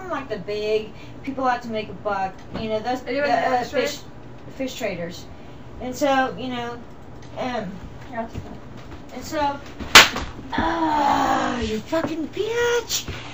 them like the big people out to make a buck. You know, those fish traders. And so, you know, and so, oh, you fucking bitch!